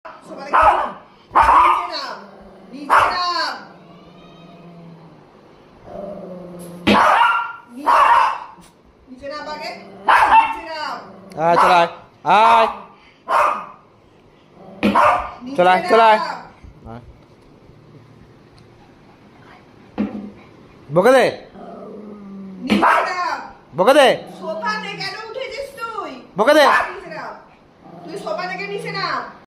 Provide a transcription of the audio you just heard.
Sofa থেকে নিচে নাম, নিচে নাম, নিচে নাম আগে, নিচে নাম। চল আয়, চল আয়, চল আয়। বকে দে, নিচে নাম। বকে দে, সোফা থেকে কেন উঠেছিস তুই? বকে দে। নিচে নাম, তুই সোফা থেকে নিচে নাম।